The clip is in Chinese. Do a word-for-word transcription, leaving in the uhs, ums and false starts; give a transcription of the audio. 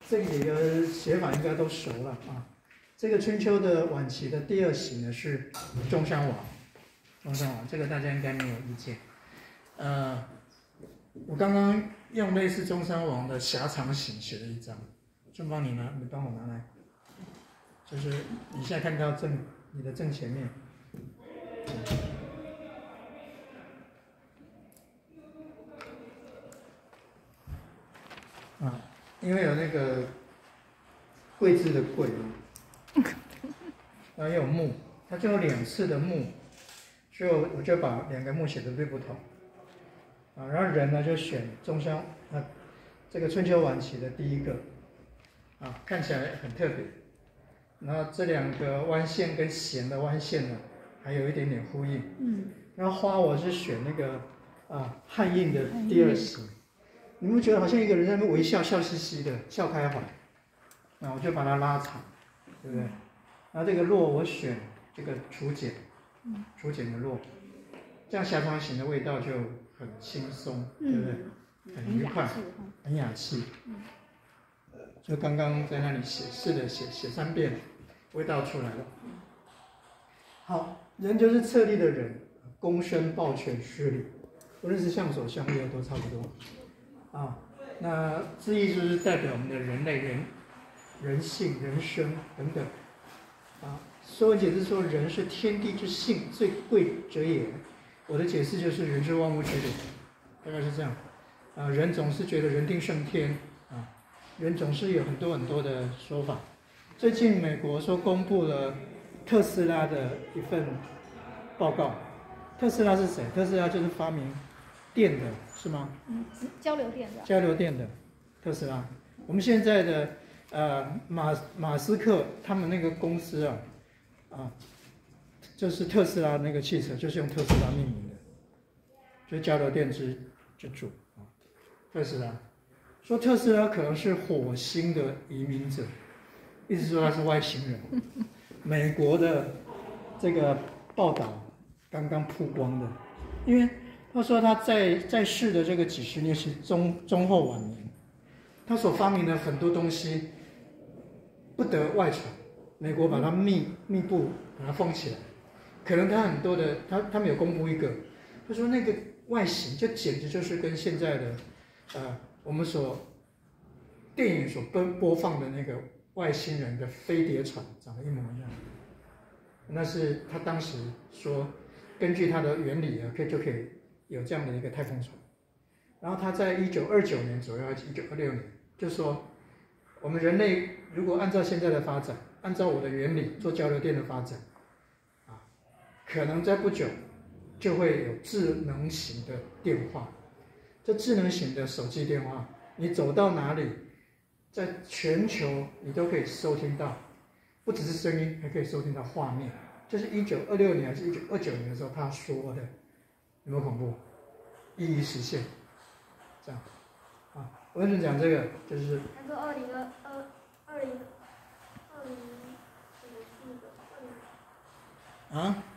这几个写法应该都熟了啊。这个春秋的晚期的第二型呢是中山王，中山王这个大家应该没有意见。呃，我刚刚用类似中山王的狭长型写了一张，正方你拿，你帮我拿来，就是你现在看到正你的正前面。啊，因为有那个桂枝的桂，然后也有木，它就有两次的木，所以我就把两个木写的略不同。啊，然后人呢就选中山啊，这个春秋晚期的第一个，啊，看起来很特别。然后这两个弯线跟弦的弯线呢，还有一点点呼应。嗯。然后花我是选那个啊汉印的第二型。你们觉得好像一个人在那边微笑，笑嘻嘻的，笑开怀，那我就把它拉长，对不对？然后这个落我选这个竹简，竹简的落，这样狭长型的味道就很轻松，对不对？很愉快，很雅气。就刚刚在那里写，试着写写三遍，味道出来了。好，人就是册立的人，公身抱拳施礼，无论是相手相右都差不多。啊，那字义就是代表我们的人类、人、人性、人生等等。啊，说文解字说人是天地之性，最贵者也。我的解释就是人是万物之灵，大概是这样。啊，人总是觉得人定胜天啊，人总是有很多很多的说法。最近美国说公布了特斯拉的一份报告。特斯拉是谁？特斯拉就是发明电的，是吗？ 嗯，交流电的。 交流电的，特斯拉。我们现在的呃马马斯克他们那个公司啊，啊，就是特斯拉那个汽车就是用特斯拉命名的，就是交流电之之主啊。特斯拉说特斯拉可能是火星的移民者，意思说他是外星人。美国的这个报道刚刚曝光的，因为他说他在在世的这个几十年是中中后晚年，他所发明的很多东西不得外传，美国把它密密布把它封起来。可能他很多的他他们有公布一个，他说那个外形就简直就是跟现在的呃我们所电影所播播放的那个外星人的飞碟船长得一模一样。那是他当时说，根据它的原理啊，可以就可以有这样的一个太空船。然后他在一九二九年左右，还是一九二六年，就说我们人类如果按照现在的发展，按照我的原理做交流电的发展，啊，可能在不久就会有智能型的电话。这智能型的手机电话，你走到哪里，在全球你都可以收听到。不只是声音，还可以收听到画面。这是一九二六年还是一九二九年的时候他说的，有没有恐怖？一一实现，这样啊。我为什么讲这个？就是他说二零二二二零二零什么四个二零啊。